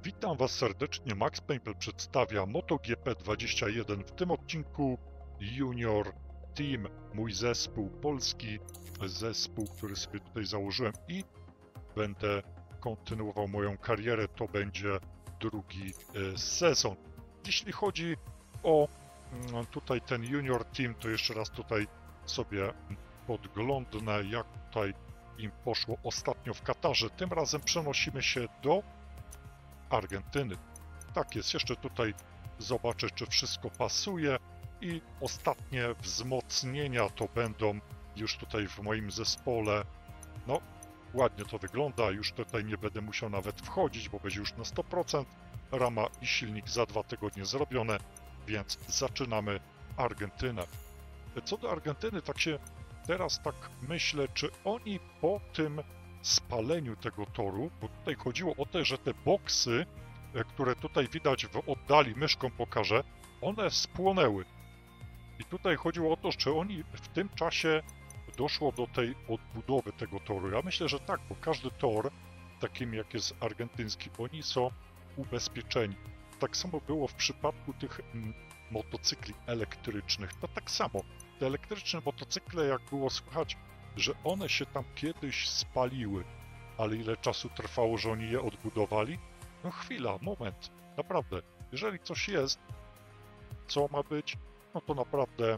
Witam Was serdecznie, Max Pempel przedstawia MotoGP 21. W tym odcinku Junior Team, mój zespół, polski zespół, który sobie tutaj założyłem i będę kontynuował moją karierę. To będzie drugi sezon. Jeśli chodzi o tutaj ten Junior Team, to jeszcze raz tutaj sobie podglądnę, jak tutaj im poszło ostatnio w Katarze. Tym razem przenosimy się do Argentyny. Tak jest, jeszcze tutaj zobaczę, czy wszystko pasuje i ostatnie wzmocnienia to będą już tutaj w moim zespole. No, ładnie to wygląda, już tutaj nie będę musiał nawet wchodzić, bo będzie już na 100%. Rama i silnik za 2 tygodnie zrobione, więc zaczynamy Argentynę. Co do Argentyny, tak się teraz tak myślę, czy oni po tym spaleniu tego toru, bo tutaj chodziło o to, że te boksy, które tutaj widać w oddali, myszką pokażę, one spłonęły. I tutaj chodziło o to, czy oni w tym czasie doszło do tej odbudowy tego toru. Ja myślę, że tak, bo każdy tor, takim jak jest argentyński, oni są ubezpieczeni. Tak samo było w przypadku tych motocykli elektrycznych. To tak samo. Te elektryczne motocykle, jak było słychać, że one się tam kiedyś spaliły, ale ile czasu trwało, że oni je odbudowali? No chwila, moment, naprawdę, jeżeli coś jest, co ma być, no to naprawdę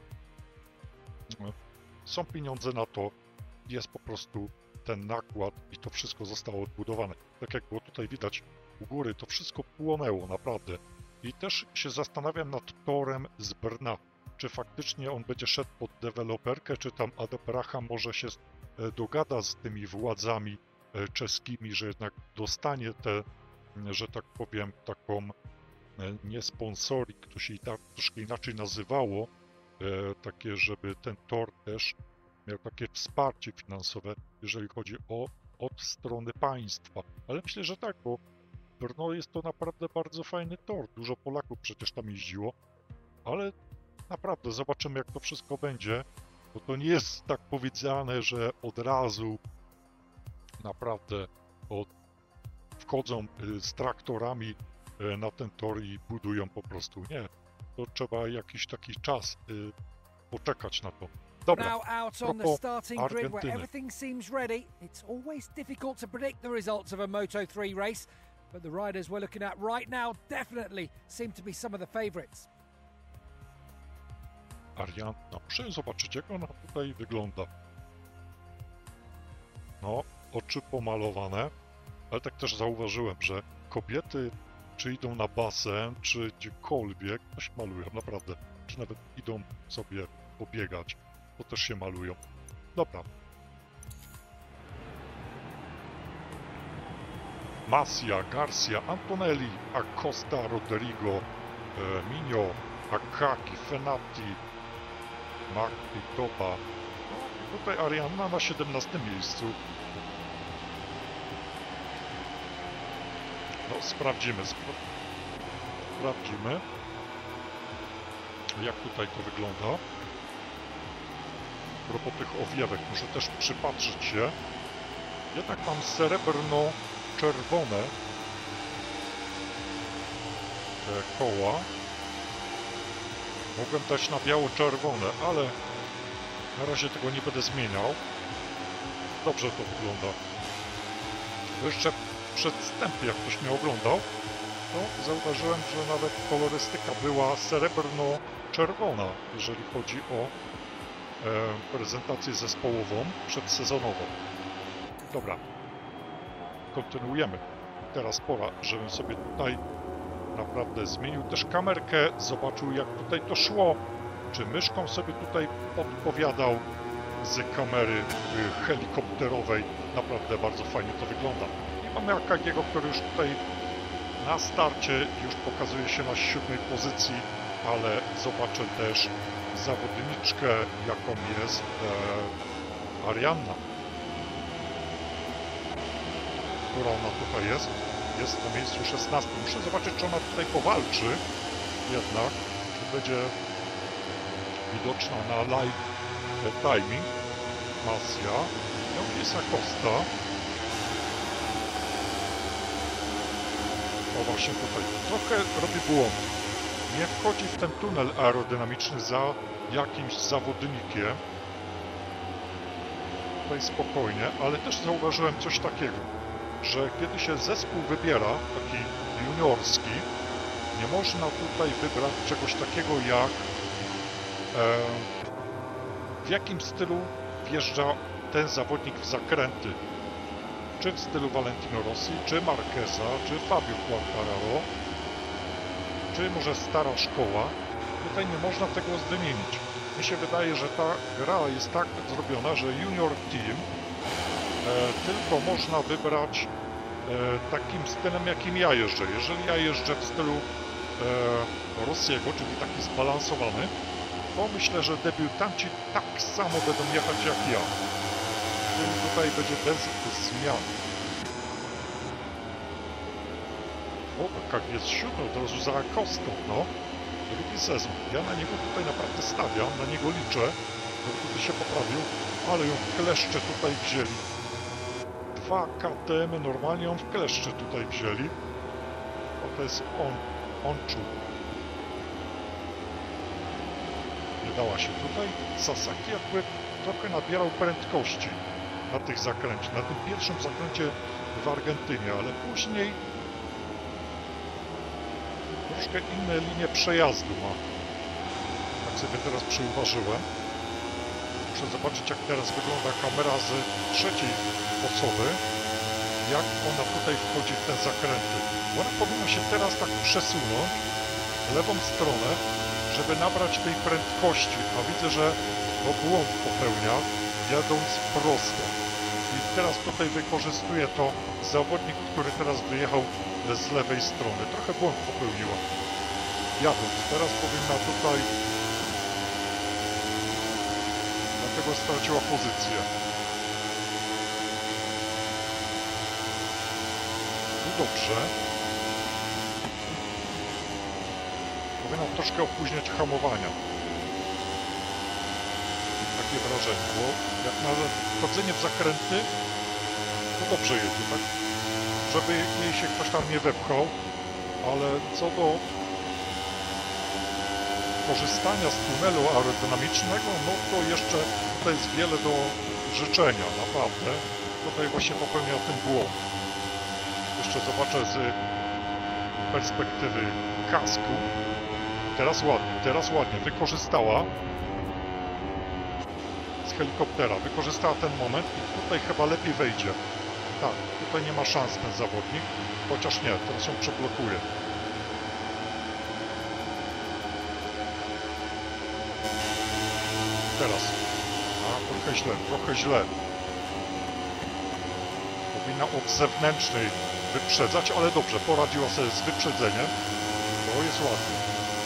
są pieniądze na to, jest po prostu ten nakład i to wszystko zostało odbudowane. Tak jak było tutaj widać u góry, to wszystko płonęło, naprawdę. I też się zastanawiam nad torem z Brna. Czy faktycznie on będzie szedł pod deweloperkę, czy tam Adepracha może się dogada z tymi władzami czeskimi, że jednak dostanie te, że tak powiem, taką nie sponsoring, to się i tak troszkę inaczej nazywało, takie, żeby ten tor też miał takie wsparcie finansowe, jeżeli chodzi od strony państwa. Ale myślę, że tak, bo Brno jest to naprawdę bardzo fajny tor. Dużo Polaków przecież tam jeździło, ale naprawdę zobaczymy, jak to wszystko będzie, bo to nie jest tak powiedziane, że od razu naprawdę wchodzą z traktorami na ten tor i budują po prostu. Nie, to trzeba jakiś taki czas poczekać na to. Dobra, Now out on the starting grid where everything seems ready. It's always difficult to predict the results of a Moto3 race, but the riders we're looking at right now definitely seem to be some of the favourites. Arianna, muszę zobaczyć, jak ona tutaj wygląda. No, oczy pomalowane, ale tak też zauważyłem, że kobiety, czy idą na basen, czy gdziekolwiek, to się malują, naprawdę. Czy nawet idą sobie pobiegać, to też się malują. Dobra. Masia, Garcia, Antonelli, Acosta, Rodrigo, Minio, Akaki, Fenati, Mark i Topa. No, tutaj Arianna na 17 miejscu. No, sprawdzimy, jak tutaj to wygląda. A propos tych owiewek, muszę też przypatrzyć się. Jednak mam srebrno-czerwone te koła. Mogłem dać na biało-czerwone, ale na razie tego nie będę zmieniał. Dobrze to wygląda. Bo jeszcze przed wstępem, jak ktoś mnie oglądał, to zauważyłem, że nawet kolorystyka była srebrno-czerwona, jeżeli chodzi o prezentację zespołową przedsezonową. Dobra, kontynuujemy. Teraz pora, żebym sobie tutaj naprawdę zmienił też kamerkę, zobaczył, jak tutaj to szło, czy myszką sobie tutaj podpowiadał z kamery helikopterowej. Naprawdę bardzo fajnie to wygląda. I mamy Akagiego, który już tutaj na starcie już pokazuje się na 7. pozycji, ale zobaczę też zawodniczkę, jaką jest Arianna. Która ona tutaj jest? Jest na miejscu 16. Muszę zobaczyć, czy ona tutaj powalczy jednak, czy będzie widoczna na live timing. Masia, jest Acosta. O właśnie tutaj. Trochę robi błąd. Nie wchodzi w ten tunel aerodynamiczny za jakimś zawodnikiem. Tutaj spokojnie, ale też zauważyłem coś takiego, że kiedy się zespół wybiera, taki juniorski, nie można tutaj wybrać czegoś takiego jak w jakim stylu wjeżdża ten zawodnik w zakręty. Czy w stylu Valentino Rossi, czy Marqueza, czy Fabio Quartararo, czy może stara szkoła. Tutaj nie można tego wymienić. Mi się wydaje, że ta gra jest tak zrobiona, że junior team tylko można wybrać takim stylem, jakim ja jeżdżę. Jeżeli ja jeżdżę w stylu Rossiego, czyli taki zbalansowany, to myślę, że debiutanci tak samo będą jechać jak ja. Tutaj będzie bez zmian. O, jak jest 7 od razu za Acostą, no. Drugi sezon. Ja na niego tutaj naprawdę stawiam, na niego liczę, żeby się poprawił, ale ją w kleszcze tutaj wzięli. 2 KTM normalnie ją w kleszcze tutaj wzięli. O, to jest Onchu. Nie dała się tutaj. Sasaki jakby trochę nabierał prędkości na tych zakręcie, na tym pierwszym zakręcie w Argentynie, ale później troszkę inne linie przejazdu ma. Tak sobie teraz przyuważyłem. Muszę zobaczyć, jak teraz wygląda kamera z trzeciej osoby. Jak ona tutaj wchodzi w te zakręty. Ona powinna się teraz tak przesunąć w lewą stronę, żeby nabrać tej prędkości. A widzę, że błąd popełnia, jadąc prosto. I teraz tutaj wykorzystuje to zawodnik, który teraz wyjechał z lewej strony. Trochę błąd popełniła. Jadąc. Teraz powinna tutaj... Dlatego straciła pozycję. Tu dobrze. Powinna troszkę opóźniać hamowania. Takie wrażenie, bo jak na wchodzenie w zakręty, to dobrze jedzie, tak? Żeby jej się ktoś tam nie wepchał, ale co do korzystania z tunelu aerodynamicznego, no to jeszcze tutaj jest wiele do życzenia, naprawdę. Tutaj właśnie popełnia ten błąd. Jeszcze zobaczę z perspektywy kasku. Teraz ładnie, wykorzystała z helikoptera, wykorzystała ten moment i tutaj chyba lepiej wejdzie. Tak, tutaj nie ma szans ten zawodnik, chociaż nie, teraz ją przeblokuje. Teraz. A, trochę źle. Powinna od zewnętrznej wyprzedzać, ale dobrze, poradziła sobie z wyprzedzeniem. To jest ładnie.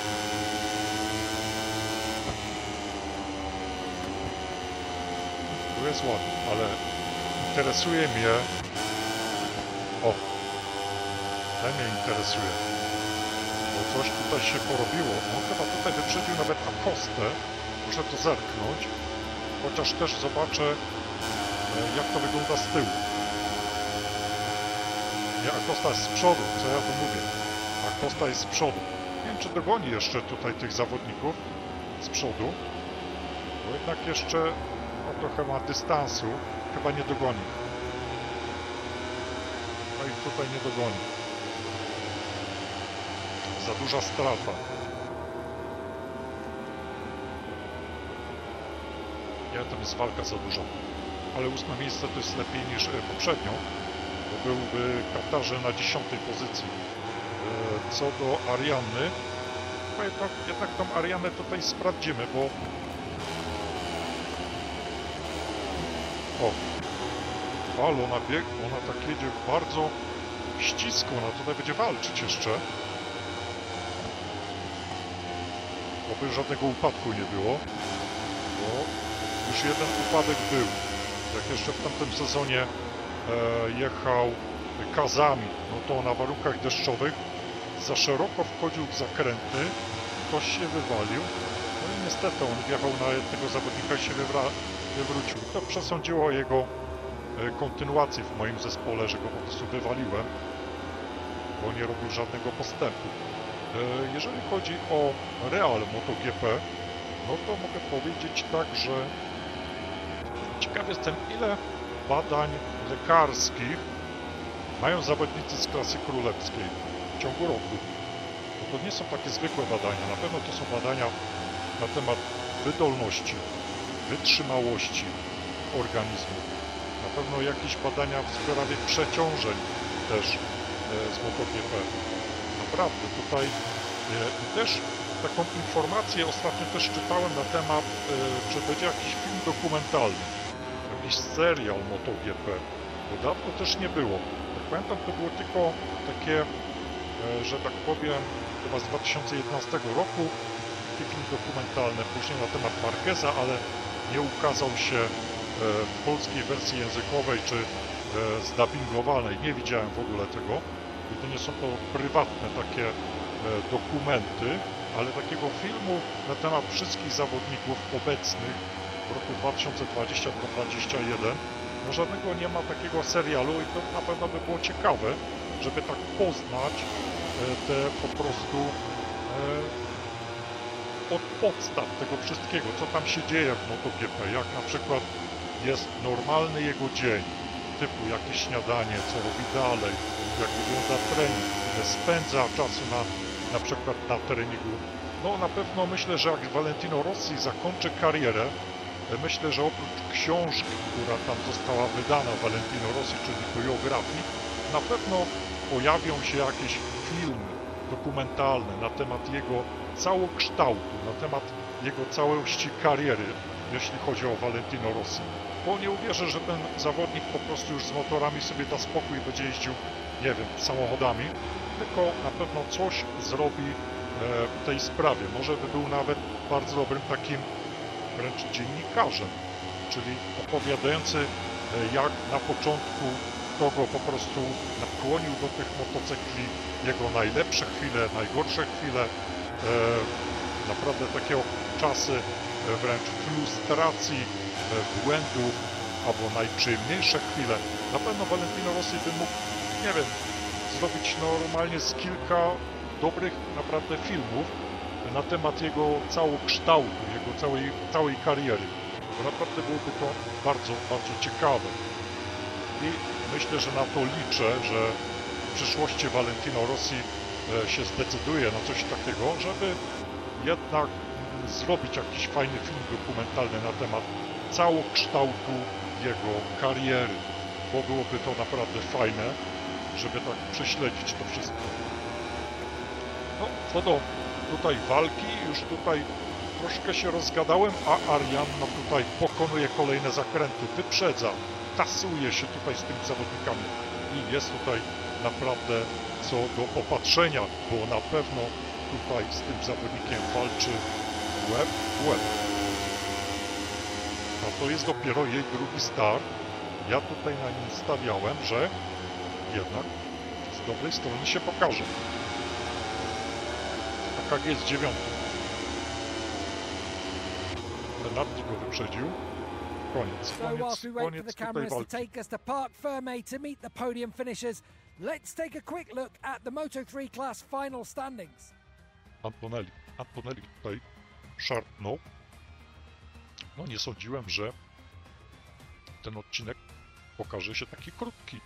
Tu jest ładnie, ale interesuje mnie... O! Ten mnie interesuje. Bo coś tutaj się porobiło. On chyba tutaj wyprzedził nawet Acostę. Muszę to zerknąć. Chociaż też zobaczę, jak to wygląda z tyłu. Nie, Acosta jest z przodu, co ja tu mówię. Acosta jest z przodu. Nie wiem, czy dogoni jeszcze tutaj tych zawodników z przodu. Bo jednak jeszcze trochę ma dystansu. Chyba nie dogoni. No i tutaj nie dogoni. Za duża strata. Nie, tam jest walka za duża. Ale 8 miejsce to jest lepiej niż poprzednio. Bo byłby Katarze na 10. pozycji. Co do Arianny, jednak tą Ariannę tutaj sprawdzimy, bo... O! Ale ona tak jedzie bardzo ścisku, ona tutaj będzie walczyć jeszcze. Oby żadnego upadku nie było, bo już jeden upadek był. Jak jeszcze w tamtym sezonie jechał Kazami, no to na warunkach deszczowych za szeroko wchodził w zakręty, ktoś się wywalił, no i niestety on wjechał na jednego zawodnika i się wywrócił. To przesądziło jego kontynuację w moim zespole, że go po prostu wywaliłem. bo nie robił żadnego postępu. Jeżeli chodzi o Real MotoGP, no to mogę powiedzieć tak, że ciekaw jestem, ile badań lekarskich mają zawodnicy z klasy królewskiej w ciągu roku. Bo to nie są takie zwykłe badania, na pewno to są badania na temat wydolności, wytrzymałości organizmu. Na pewno jakieś badania w sprawie przeciążeń też z MotoGP. Naprawdę tutaj też taką informację ostatnio też czytałem na temat, czy będzie jakiś film dokumentalny, jakiś serial MotoGP, bo dawno też nie było. Jak pamiętam, to było tylko takie, że tak powiem, chyba z 2011 roku, taki film dokumentalny, później na temat Marqueza, ale nie ukazał się w polskiej wersji językowej czy zdubbingowanej. Nie widziałem w ogóle tego. Jedynie są to prywatne takie dokumenty, ale takiego filmu na temat wszystkich zawodników obecnych w roku 2020-2021 no żadnego nie ma takiego serialu i to na pewno by było ciekawe, żeby tak poznać te po prostu od podstaw tego wszystkiego, co tam się dzieje w MotoGP, jak na przykład jest normalny jego dzień, typu jakieś śniadanie, co robi dalej, jak wygląda trening, ile spędza czasu na przykład na treningu. No na pewno myślę, że jak Valentino Rossi zakończy karierę, myślę, że oprócz książki, która tam została wydana Valentino Rossi, czyli biografii, na pewno pojawią się jakieś filmy dokumentalne na temat jego całokształtu, na temat jego całości kariery, jeśli chodzi o Valentino Rossi. Bo nie uwierzę, że ten zawodnik po prostu już z motorami sobie da spokój i będzie jeździł, nie wiem, samochodami, tylko na pewno coś zrobi w tej sprawie. Może by był nawet bardzo dobrym takim wręcz dziennikarzem, czyli opowiadający, jak na początku kogo po prostu nakłonił do tych motocykli, jego najlepsze chwile, najgorsze chwile, naprawdę takie czasy wręcz frustracji, błędów, albo najprzyjemniejsze chwile. Na pewno Valentino Rossi by mógł, nie wiem, zrobić normalnie z kilka dobrych naprawdę filmów na temat jego całokształtu, jego całej kariery. Bo naprawdę byłoby to bardzo, bardzo ciekawe. I myślę, że na to liczę, że w przyszłości Valentino Rossi się zdecyduje na coś takiego, żeby jednak zrobić jakiś fajny film dokumentalny na temat całokształtu jego kariery, bo byłoby to naprawdę fajne, żeby tak prześledzić to wszystko. No, co do tutaj walki, już tutaj troszkę się rozgadałem, a Arianna tutaj pokonuje kolejne zakręty, wyprzedza, tasuje się tutaj z tymi zawodnikami i jest tutaj naprawdę co do popatrzenia, bo na pewno tutaj z tym zawodnikiem walczy łeb w łeb. A to jest dopiero jej drugi start. Ja tutaj na nim stawiałem, że jednak z dobrej strony się pokaże. AKG jest 9. Benatti go wyprzedził. Koniec tutaj walki. Let's take a quick look at the Moto3 class final standings. Antonelli tutaj szarpnął. No nie sądziłem, że ten odcinek okaże się taki krótki.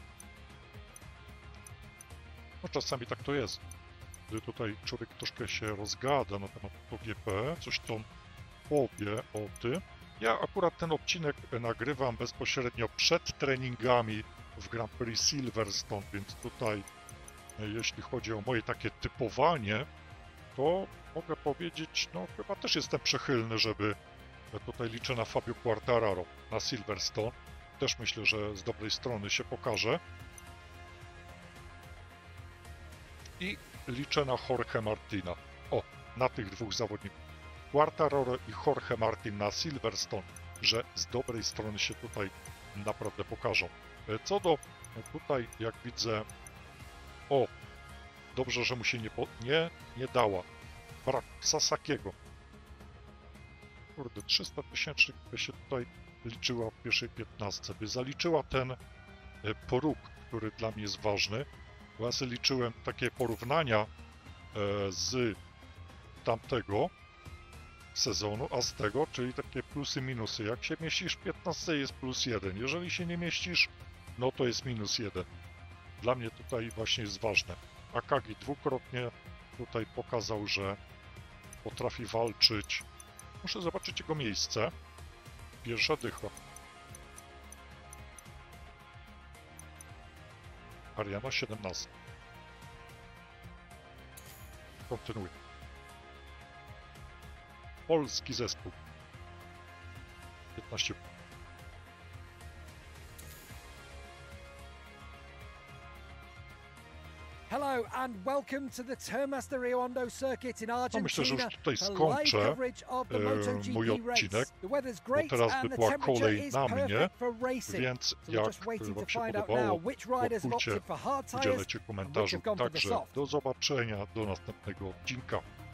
No czasami tak to jest. Gdy tutaj człowiek troszkę się rozgada na temat MotoGP, coś tam powie o tym. Ja akurat ten odcinek nagrywam bezpośrednio przed treningami w Grand Prix Silverstone, więc tutaj jeśli chodzi o moje takie typowanie, to mogę powiedzieć, no chyba też jestem przychylny, żeby tutaj liczę na Fabio Quartararo na Silverstone. Też myślę, że z dobrej strony się pokaże. I liczę na Jorge Martina. O, na tych dwóch zawodników. Quartararo i Jorge Martin na Silverstone, że z dobrej strony się tutaj naprawdę pokażą. Co do tutaj, jak widzę, o, dobrze, że mu się nie dała. Brak Sasakiego. Kurde, 300 000 by się tutaj liczyła w pierwszej 15. By zaliczyła ten próg, który dla mnie jest ważny, Bo ja sobie liczyłem takie porównania z tamtego sezonu, a z tego, czyli takie plusy, minusy. Jak się mieścisz w 15, jest +1. Jeżeli się nie mieścisz, no to jest -1. Dla mnie tutaj właśnie jest ważne. Akagi dwukrotnie tutaj pokazał, że potrafi walczyć. Muszę zobaczyć jego miejsce. Pierwsza dycha. Ariana 17. Kontynuuj. Polski zespół. 15. Hello and welcome to the Termas de Riondo circuit in Argentina. Myślę, że już tutaj skończę mój odcinek, bo teraz by była kolej na mnie, więc jak Wam się podobało, łapkujcie, udzielecie komentarzu. Także do zobaczenia, do następnego odcinka.